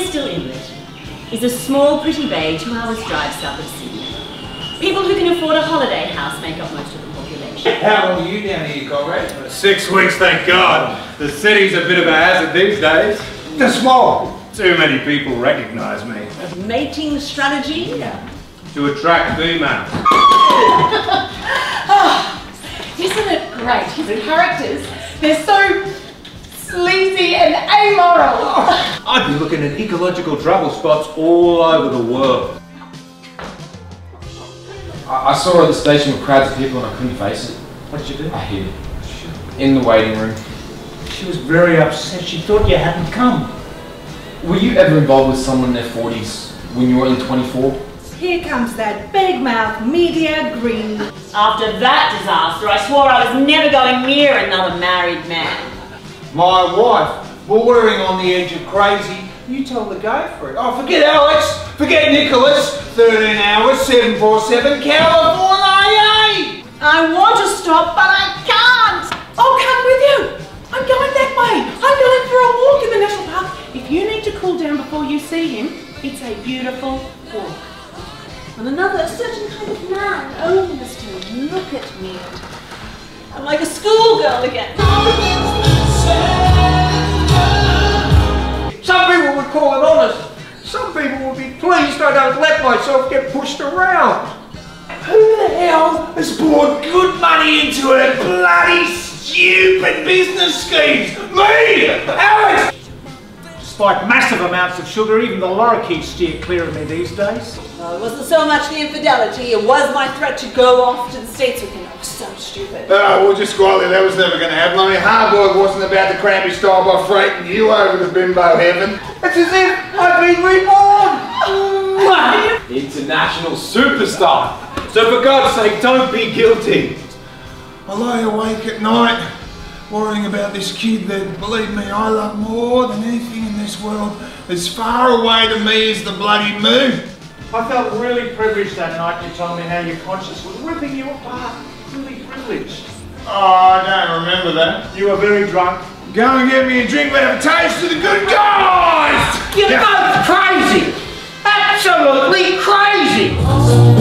still inlet is a small, pretty bay 2 hours drive south of Sydney. People who can afford a holiday house make up most of the population. How long are you down here, comrade? 6 weeks, thank God. The city's a bit of a hazard these days. The small. Too many people recognise me. A mating strategy? Yeah. To attract females. Oh, isn't it great? His characters, they're so sleazy and amoral. Oh, I'd be looking at ecological trouble spots all over the world. I saw her at the station with crowds of people and I couldn't face it. What did you do? I hid. In the waiting room. She was very upset. She thought you hadn't come. Were you ever involved with someone in their 40s when you were only 24? Here comes that big mouth media green. After that disaster, I swore I was never going near another married man. My wife, bordering on the edge of crazy, you told her go for it. Oh, forget Alex, forget Nicholas, 13 hours, 747, California! I want to stop, but I can't. I'll come with you. I'm going that way. I'm going for a walk in the national park. If you need to cool down before you see him, it's a beautiful walk. And another certain kind of man. Oh, mister, look at me. I'm like a schoolgirl again. Some people would call it honest. Some people would be pleased I don't let myself get pushed around. Who the hell has poured good money into her bloody stupid business schemes? Me! Alex! Despite massive amounts of sugar, even the lorikeets steer clear of me these days. Well, it wasn't so much the infidelity, it was my threat to go off to the States with him. I was so stupid. Oh, well, just quietly, that was never going to happen. I mean, Harburg wasn't about to cramp his style by freighting you over to bimbo heaven. It's as if I've been reborn! International superstar. So for God's sake, don't be guilty. I lie awake at night, worrying about this kid that, believe me, I love more than anything in this world. As far away to me as the bloody moon. I felt really privileged that night you told me how your conscience was ripping you apart. Really privileged. Oh, I don't remember that. You were very drunk. Go and get me a drink, we'll have a taste of the good guys! You're both crazy! Absolutely crazy!